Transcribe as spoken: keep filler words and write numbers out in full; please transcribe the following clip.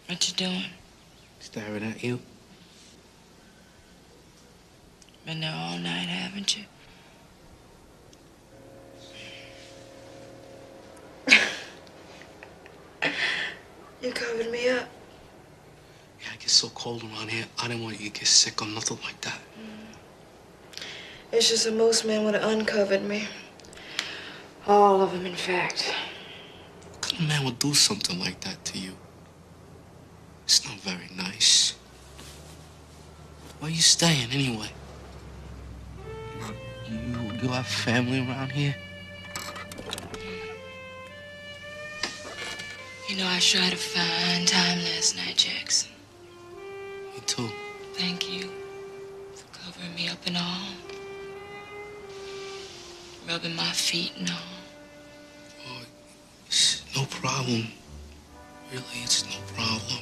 What you doing? Staring at you. Been there all night, haven't you? You covered me up. Yeah, I get so cold around here. I didn't want you to get sick or nothing like that. Mm. It's just that most men would have uncovered me. All of them, in fact. What kind of man would do something like that to you? It's not very nice. Where you staying, anyway? You, you have family around here? You know, I sure had a fine time last night, Jackson. Me too. Thank you for covering me up and all. Rubbing my feet and all. Oh, it's no problem. Really, it's no problem.